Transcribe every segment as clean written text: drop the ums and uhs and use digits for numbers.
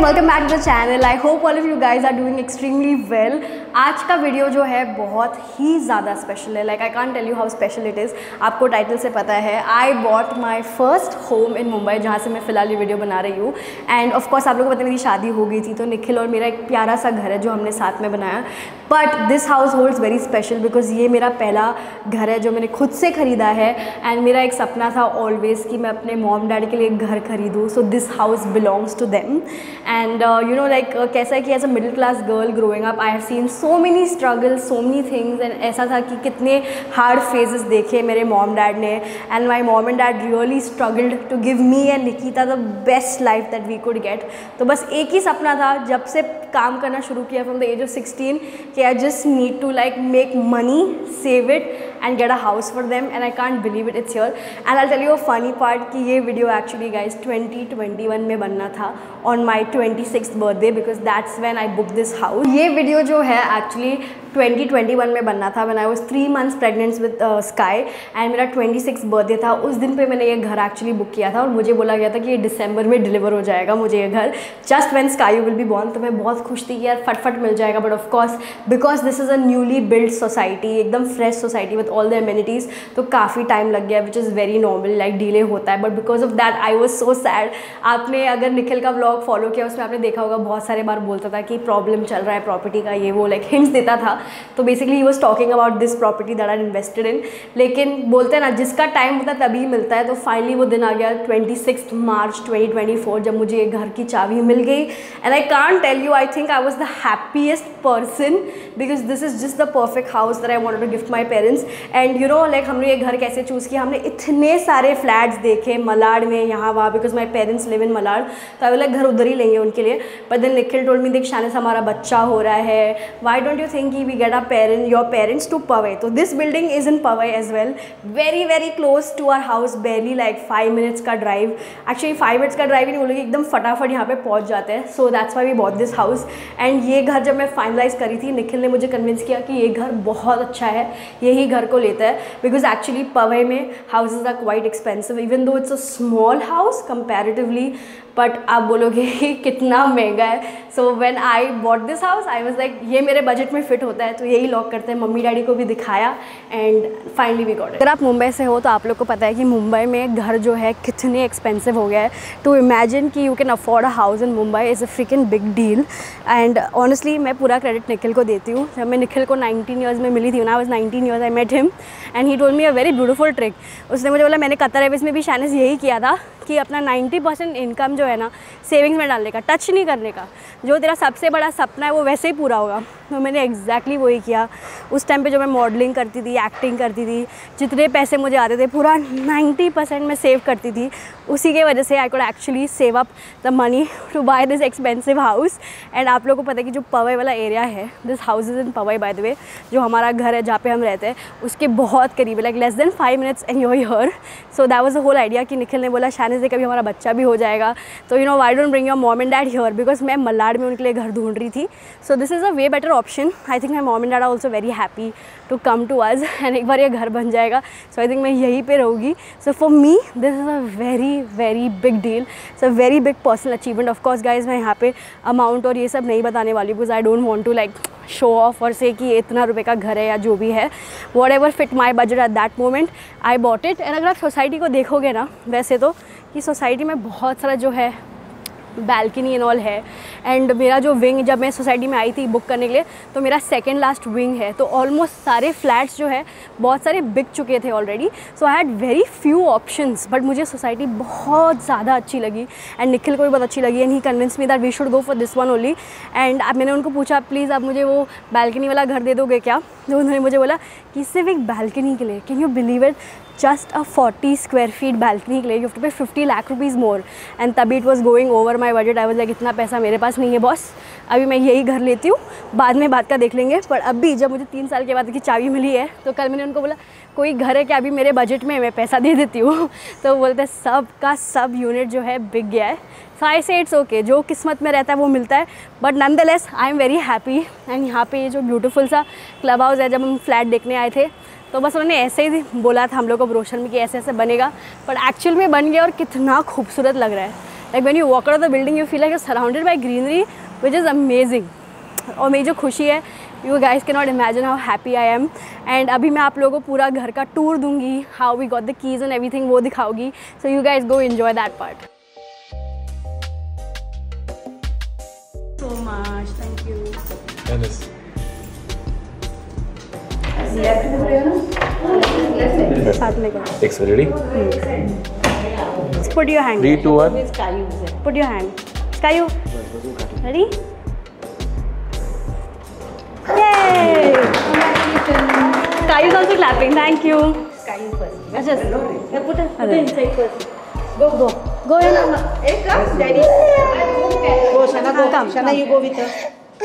welcome back to the channel. I hope all of you guys are doing extremely well. आज का video जो है बहुत ही ज़्यादा स्पेशल है. Like I can't tell you how special it is. आपको title से पता है. I bought my first home in Mumbai, जहाँ से मैं फ़िलहाल ये वीडियो बना रही हूँ. And of course आप लोगों को पता है मेरी शादी हो गई थी, तो निखिल और मेरा एक प्यारा सा घर है जो हमने साथ में बनाया. But this house holds very special because ये मेरा पहला घर है जो मैंने खुद से ख़रीदा है. And मेरा एक सपना था always कि मैं अपने मॉम डैडी के लिए एक घर खरीदूँ. So this house belongs to them. And you know like कैसा है कि as a middle class girl growing up I have seen so many struggles, so many things. And ऐसा था कि कितने hard phases देखे मेरे mom dad ने. And my mom and dad really struggled to give me and Nikita the best life that we could get. तो बस एक ही सपना था जब से काम करना शुरू किया from the age of 16 कि I just need to like make money, save it and get a house for them. And I can't believe it, it's here. And I'll tell you a funny part कि ये video actually guys 2021 में बनना था on my 26th birthday because that's when I booked this house. ये video जो है actually 2021 में बनना था when I was 3 months pregnant with Sky and मेरा 26th birthday था. उस दिन पे मैंने ये घर actually book किया था और मुझे बोला गया था कि ये दिसंबर में deliver हो जाएगा मुझे ये घर just when Sky will be born. तो मैं बहुत खुश थी कि यार फटफट मिल जाएगा. But of course because this is a newly built society, एकदम fresh society with all the amenities, तो काफ़ी टाइम लग गया which is very normal, like delay होता है. But because of that I was so sad. आपने अगर निखिल का vlog फॉलो किया उसमें आपने देखा होगा बहुत सारे बार बोलता था कि प्रॉब्लम चल रहा है प्रॉपर्टी का, ये वो like hints देता था. तो basically he was talking about this property that I invested in. लेकिन बोलते हैं ना जिसका टाइम होता है तभी मिलता है. तो फाइनली वो दिन आ गया 26 मार्च 2024 जब मुझे ये घर की चाबी मिल गई. And I can't tell you, I think I was the happiest person because this is just the perfect house that I wanted to gift my parents. And you know like हमने ये घर कैसे चूज़ किया, हमने इतने सारे flats देखे मलाड में यहाँ वहाँ because my parents live in Malad. तो आई लाइक घर उधर ही लेंगे उनके लिए. But then Nikhil told me देख शानिस हमारा बच्चा हो रहा है, why don't you think we get your parents to Powai. So this building is in Powai as well, very close to our house, barely like 5 minutes का drive. Actually 5 minutes का drive ही नहीं बोलोगे, एकदम फटाफट यहाँ पे पहुँच जाते हैं. So that's why we bought this house. And ये घर जब मैं finalize करी थी निखिल ने मुझे convince किया कि ये घर बहुत अच्छा है, यही घर को लेता है. Because actually Powai में houses are quite expensive even though it's a small house comparatively. But आप बोलोगे कि कितना महंगा है. So when I bought this house I was like ये मेरे बजट में फ़िट होता है तो यही लॉक करते हैं. मम्मी डैडी को भी दिखाया and finally we got it. अगर आप मुंबई से हो तो आप लोग को पता है कि मुंबई में घर जो है कितने एक्सपेंसिव हो गया है. टू इमेजिन कि you can afford a house in Mumbai is a freaking big deal. And honestly मैं पूरा क्रेडिट निखिल को देती हूँ. जब मैं निखिल को 19 ईयर्स में मिली थी, when I was 19 years I met him and he told me a very beautiful trick. उसने मुझे बोला, मैंने कतर एयरवेज में भी शानिस यही किया था कि अपना 90% इनकम जो है ना सेविंग्स में डालने का, टच नहीं करने का. जो तेरा सबसे बड़ा सपना है वो वैसे ही पूरा होगा. तो मैंने एग्जैक्टली वही किया. उस टाइम पे जो मैं मॉडलिंग करती थी, एक्टिंग करती थी, जितने पैसे मुझे आते थे पूरा 90% मैं सेव करती थी. उसी के वजह से I could actually save up the money to buy this expensive house. And आप लोगों को पता है कि जो पवई वाला एरिया है, this house is in Powai by the way. जो हमारा घर है जहाँ पे हम रहते हैं उसके बहुत करीब है, like less than 5 minutes and you're here. So that was the whole idea कि निखिल ने बोला शानिस से कभी हमारा बच्चा भी हो जाएगा तो you know why don't bring your mom and dad here, because मैं मलाड में उनके लिए घर ढूंढ रही थी. So this is a way better option. I think my mom and dad are also very happy to come to us. And एक बार ये घर बन जाएगा सो आई थिंक मैं यहीं पे रहूँगी. So for me this is a very big deal. It's a very big personal achievement. Of course guys मैं यहाँ पे अमाउंट और ये सब नहीं बताने वाली because I don't want to like show off और से कि इतना रुपए का घर है या जो भी है. Whatever fit my budget at that moment I bought it. And अगर आप सोसाइटी को देखोगे ना वैसे तो कि सोसाइटी में बहुत सारा जो है बैल्कनी एंड ऑल है. एंड मेरा जो विंग, जब मैं सोसाइटी में आई थी बुक करने के लिए तो मेरा सेकंड लास्ट विंग है. तो ऑलमोस्ट सारे फ्लैट्स जो है बहुत सारे बिक चुके थे already. So I had very few options. But मुझे सोसाइटी बहुत ज़्यादा अच्छी लगी एंड निखिल को भी बहुत अच्छी लगी. And he convince me that we should go for this one only. And मैंने उनको पूछा प्लीज़ आप मुझे वो बैल्कनी वाला घर दे दोगे क्या. तो उन्होंने मुझे बोला कि सिर्फ एक बैल्कनी के लिए, can you believe it, just a 40 square feet balcony के लिए you have to pay 50 lakh rupees more. and तभी it was going over my budget. I was like इतना पैसा मेरे पास नहीं है बॉस, अभी मैं यही घर लेती हूँ, बाद में बात का देख लेंगे. पर अभी जब मुझे 3 साल के बाद की चाबी मिली है तो कल मैंने उनको बोला कोई घर है क्या अभी मेरे बजट में, मैं पैसा दे देती हूँ. तो बोलते सब का सब यूनिट जो है बिक गया है. सो आई से इट्स ओके, जो किस्मत में रहता है वो मिलता है. But nonetheless I am very happy. And यहाँ पे ये जो ब्यूटीफुल सा क्लब हाउस है, जब हम फ्लैट देखने आए थे तो बस उन्होंने ऐसे ही बोला था हम लोग को ब्रोशर में कि ऐसे ऐसे बनेगा, बट एक्चुअल में बन गया और कितना खूबसूरत लग रहा है. Like when you walk out of the building, you feel like you're surrounded by greenery, which is amazing. और मेरी जो खुशी है, you guys cannot imagine how happy I am. And अभी मैं आप लोगों को पूरा घर का टूर दूंगी, how we got the keys and everything वो दिखाऊंगी. So you guys go enjoy that part. So much, thank you. Dennis. साथ में करो. X ready? Put your hand. 3, 2, 1. Put your hand. Skayu. Ready? Yay! Skayu is also clapping. Thank you. Skayu first. Just put it inside first. Go. Go in. Daddy. Go, Shana, go. Come. Shana, you go with her.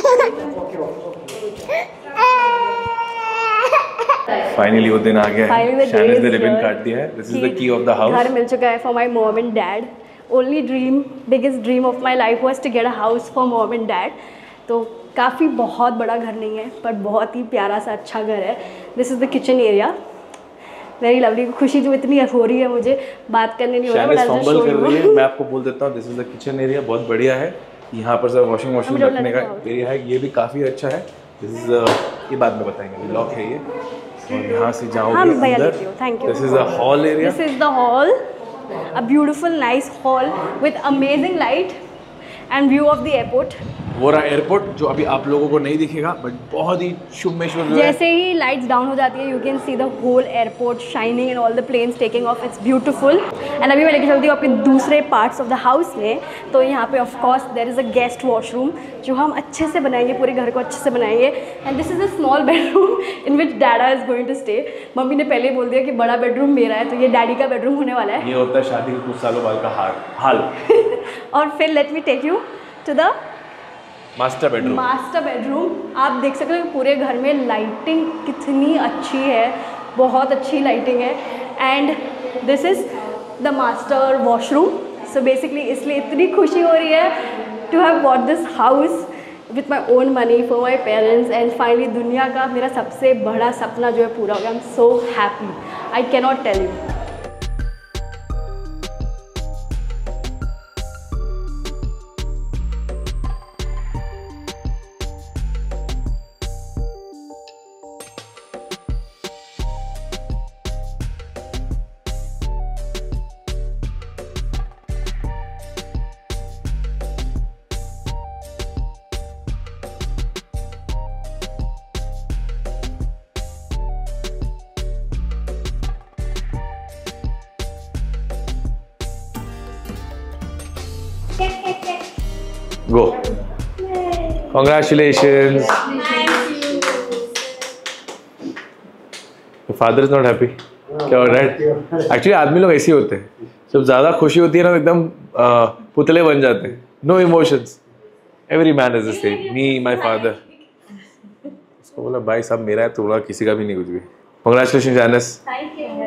Finally वो दिन आ गया है, शैनिस ने ribbon काट दिया है। This is the key of the house. घर मिल चुका है for my mom and dad. Only dream, biggest dream of my life was to get a house for mom and dad. तो काफ़ी बहुत बड़ा घर नहीं है, पर बहुत ही प्यारा सा अच्छा घर है। This is the kitchen area, very lovely. खुशी जो इतनी हो रही है, मुझे बात करने नहीं हो रहा, but I just show you. मैं आपको बोल देता हूँ, this is the kitchen area, बहुत बढ़िया है। यहाँ पर सब वॉशिंग मशीन रखने का एरिया है, ये भी काफ़ी अच्छा है। दिस इज ये बाद में बताएंगे, लॉक है ये। और यहाँ से जाओगे अंदर, this is the hall area. This is the hall, a beautiful nice hall with amazing light and view of the airport. वो रहा एयरपोर्ट, जो अभी आप लोगों को नहीं दिखेगा, बट बहुत ही शुभ में शुभ। जैसे ही लाइट्स डाउन हो जाती है, you can see the whole airport shining and all the planes taking off. It's beautiful. And अभी मैं लेके चलती हूँ आपके दूसरे पार्ट्स ऑफ द हाउस में। तो यहाँ पे of course there is a guest washroom, जो हम अच्छे से बनाएंगे, पूरे घर को अच्छे से बनाएंगे। And this is a small bedroom in which डैडा is going to stay. Mummy ने पहले ही बोल दिया कि बड़ा बेडरूम मेरा है, तो ये डैडी का बेडरूम होने वाला है। ये होता है शादी के कुछ सालों बाद का हाल। और फिर let me take you to the master bedroom. Master bedroom. आप देख सकते हो पूरे घर में लाइटिंग कितनी अच्छी है, बहुत अच्छी लाइटिंग है। And this is the master washroom. So basically इसलिए इतनी खुशी हो रही है to have bought this house with my own money for my parents. And finally दुनिया का मेरा सबसे बड़ा सपना जो है पूरा हो गया। I am so happy, I cannot tell you. Go. Congratulations. Your father is not happy. क्या हो रहा है? Actually आदमी लोग ऐसे होते हैं, जब ज़्यादा खुशी होती है ना, एकदम पुतले बन जाते हैं। No emotions. Every man is the same. Me, my father. उसको बोला भाई सब मेरा है, तुम्हारा किसी का भी नहीं कुछ भी। Congratulations, Janice. Thank you.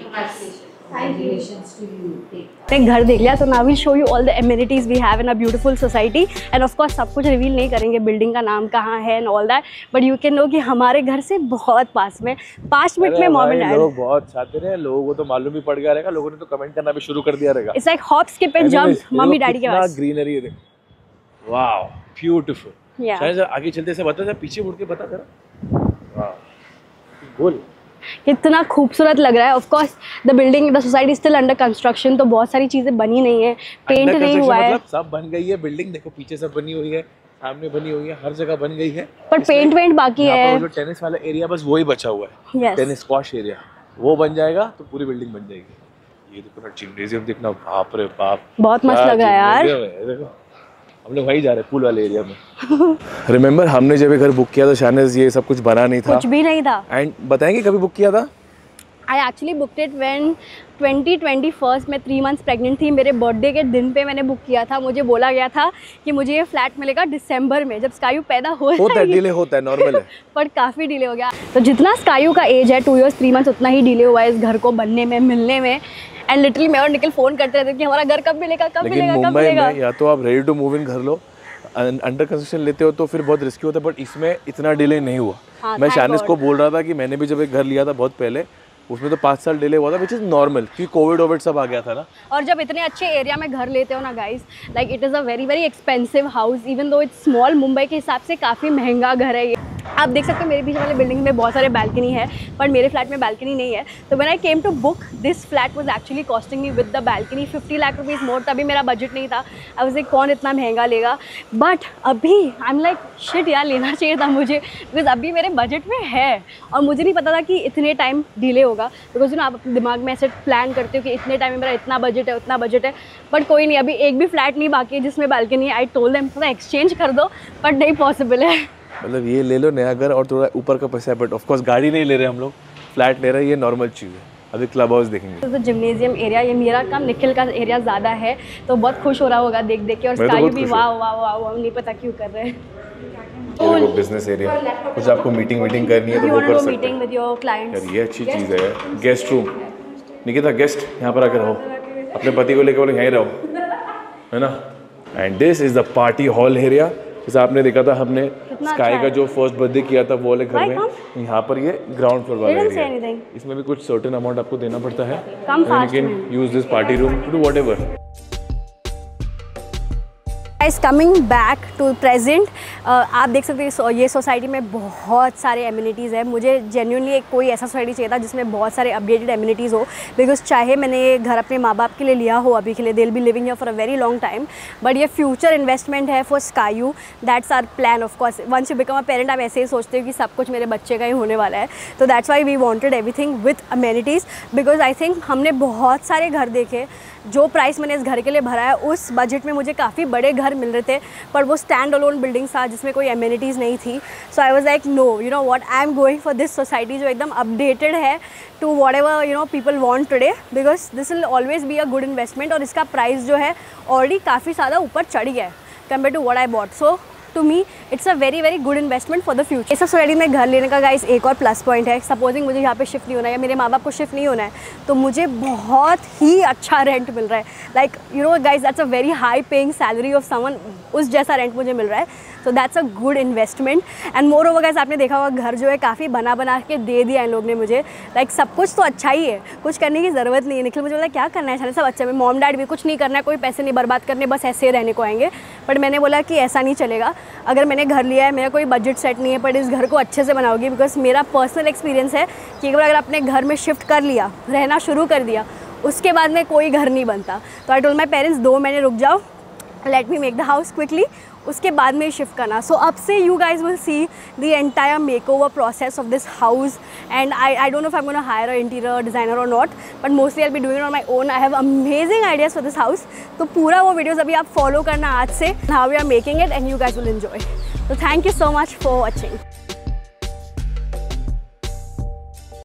घर देख लिया, तो now will show you all the amenities we have in a beautiful society. And of course सब कुछ रिवील नहीं करेंगे, बिल्डिंग का नाम कहाँ है and all that, but you can know कि हमारे घर से बहुत पास में 5 मिनट में मॉम एंड डैड। लोग बहुत चाहते हैं, लोगों को तो मालूम ही पड़ गया रहेगा, लोगों ने तो कमेंट करना भी शुरू कर दिया रहेगा। It's like hop skip and jump mummy daddy के पास। ग्रीनरी है, वाओ ब्यूटीफुल। शायद आगे चलते से बता, पीछे मुड़ के बता जरा। वाओ बोल, कितना खूबसूरत लग रहा है। Of course the building, the society still under construction, तो बहुत सारी चीजें बनी नहीं है, पेंट नहीं हुआ है। मतलब सब बन गई है, बिल्डिंग देखो पीछे सब बनी हुई है, सामने बनी हुई है, हर जगह बन गई है, पर पेंट बाकी है। जो टेनिस वाला एरिया बस वही बचा हुआ है, टेनिस स्क्वॉश एरिया, वो बन जाएगा तो पूरी बिल्डिंग बन जाएगी। ये देखो ना जिम्नेजियम, देखना बाप रे बाप, बहुत मस्त लग रहा है यार। देखो हम लोग वहीं जा रहे हैं, पूल वाले एरिया में। रिमेम्बर हमने जब घर बुक किया था शानिस, ये सब कुछ बना नहीं था, कुछ भी नहीं था। एंड बताएंगे कभी बुक किया था? I actually booked it when 2021 में 3 मंथ्स प्रेग्नेंट थी। मेरे बर्थडे के दिन पे मैंने बुक किया था। मुझे बोला गया था कि मुझे ये फ्लैट मिलेगा दिसंबर में, जब स्कायू पैदा होता है। डिले होता है, नॉर्मल है, पर काफ़ी डिले हो गया। तो जितना स्कायू का एज है 2 इयर्स 3 मंथ्स, उतना ही डिले हुआ है इस घर को बनने में, मिलने में। एंड लिटरली मैं और निखिल फ़ोन करते रहते कि हमारा घर कब मिलेगा, कब मिलेगा, कब मिलेगा। या तो आप रेडी टू मूव इन घर लो, अंडर कंस्ट्रक्शन लेते हो तो फिर बहुत रिस्की होता है, बट इसमें इतना डिले नहीं हुआ। मैं शानिस को बोल रहा था कि मैंने भी जब एक घर लिया था बहुत पहले, उसमें तो 5 साल डिले हुआ था, विच इज़ नॉर्मल, क्योंकि कोविड सब आ गया था ना। और जब इतने अच्छे एरिया में घर लेते हो ना guys, like it is a very very expensive house, even though it's small. Mumbai के हिसाब से काफ़ी महंगा घर है ये। आप देख सकते हो मेरे पीछे वाले बिल्डिंग में बहुत सारे बैल्कनी है, पर मेरे फ्लैट में बैल्कनी नहीं है। तो when I came to book this flat was actually costing me with the balcony 50 lakh rupees more. तभी मेरा बजट नहीं था। आई वाज लाइक कौन इतना महंगा लेगा, बट अभी आई एम लाइक शिट यार, लेना चाहिए था मुझे, बिकॉज अभी मेरे बजट में है। और मुझे नहीं पता था कि इतने टाइम डिले होगा, बिकॉज यू नो आप अपने दिमाग में ऐसे प्लान करते हो कि इतने टाइम में मेरा इतना बजट है, उतना बजट है। बट कोई नहीं, अभी एक भी फ्लैट नहीं बाकी है जिसमें बैल्कनी है। आई टोल्ड देम थोड़ा एक्सचेंज कर दो, बट नहीं पॉसिबल है। मतलब ये ले लो नया घर और थोड़ा ऊपर का पैसा है, बट ऑफकोर्स गाड़ी नहीं ले रहे हम लोग, फ्लैट ले रहे हैं, ये नॉर्मल चीज़ है। अभी क्लब हाउस देखेंगे। तो जिम्नेजियम एरिया, ये मेरा काम, निखिल का एरिया ज़्यादा है, तो बहुत खुश हो रहा होगा देख देख के। और स्काई भी वाह वाह वाह वाह, नहीं पता क्यों कर रहे हैं। ये देखो बिजनेस एरिया, कुछ आपको मीटिंग करनी है तो वो कर सकते हैं। मीटिंग विद योर क्लाइंट्स, यार ये अच्छी चीज़ है। गेस्ट रूम, निकिता गेस्ट यहाँ पर आकर रहो, अपने पति को लेकर बोले यहीं रहो, है ना। And this is the party hall area. जैसे आपने देखा था हमने स्काई का जो फर्स्ट बर्थडे किया था वो वाले घर में, यहाँ पर ये ग्राउंड फ्लोर वाला एरिया है। इसमें भी कुछ सर्टेन अमाउंट आपको देना पड़ता है, you can use this party room to do whatever. Guys coming back to present, आप देख सकते हैं ये सोसाइटी में बहुत सारे एमिनिटीज़ है। मुझे जेन्युइनली एक कोई ऐसा सोसाइटी चाहिए था जिसमें बहुत सारे अपडेटेड एमिनिटीज़ हो, बिकॉज चाहे मैंने ये घर अपने माँ बाप के लिए लिया हो अभी के लिए, they will be living here for a very long time, but ये फ्यूचर इन्वेस्टमेंट है for Sky. That's our plan. Of course once you become a parent आप ऐसे ही सोचते हो कि सब कुछ मेरे बच्चे का ही होने वाला है, तो that's why we wanted everything with amenities. Because I think हमने बहुत सारे घर देखे, जो प्राइस मैंने इस घर के लिए भरा है उस बजट में मुझे काफ़ी बड़े घर मिल रहे थे, पर वो स्टैंड अलोन बिल्डिंग था जिसमें कोई एमिनिटीज़ नहीं थी। So I was like no, you know what, I am going for this society जो एकदम अपडेटेड है to whatever you know people want today, because this will always be a good investment. और इसका price जो है already काफ़ी ज़्यादा ऊपर चढ़ गया है compare to what I bought. So to me it's a very very good investment for the future. इस सोसाइटी में घर लेने का गाइस एक और प्लस पॉइंट है, सपोजिंग मुझे यहाँ पे शिफ्ट नहीं होना है या मेरे माँ बाप को शिफ्ट नहीं होना है, तो मुझे बहुत ही अच्छा रेंट मिल रहा है। Like you know guys, that's a very high paying salary of someone, उस जैसा रेंट मुझे मिल रहा है। So that's a good investment. And moreover guys, आपने देखा होगा घर जो है काफ़ी बना के दे दिया इन लोग ने मुझे। लाइक सब कुछ तो अच्छा ही है, कुछ करने की ज़रूरत नहीं है। निखिल मुझे बोला क्या करना है, सब अच्छा है, मॉम डैड भी कुछ नहीं करना है, कोई पैसे नहीं बर्बाद करने, बस ऐसे रहने को आएंगे। बट मैंने बोला कि ऐसा नहीं चलेगा, अगर मैंने घर लिया है, मेरा कोई बजट सेट नहीं है, बट इस घर को अच्छे से बनाओगी। बिकॉज मेरा पर्सनल एक्सपीरियंस है कि एक बार अगर अपने घर में शिफ्ट कर लिया, रहना शुरू कर दिया, उसके बाद में कोई घर नहीं बनता। तो आई टोल्ड माई पेरेंट्स 2 महीने रुक जाओ, let me make the house quickly, उसके बाद में शिफ्ट करना। सो अब से you guys will see the entire makeover process of this house. And I don't know if I am gonna hire a interior designer और not, but mostly I will be doing it on my own. I have amazing ideas for this house. तो पूरा वो videos अभी आप follow करना आज से, how we are making it, and you guys will enjoy. So thank you so much for watching.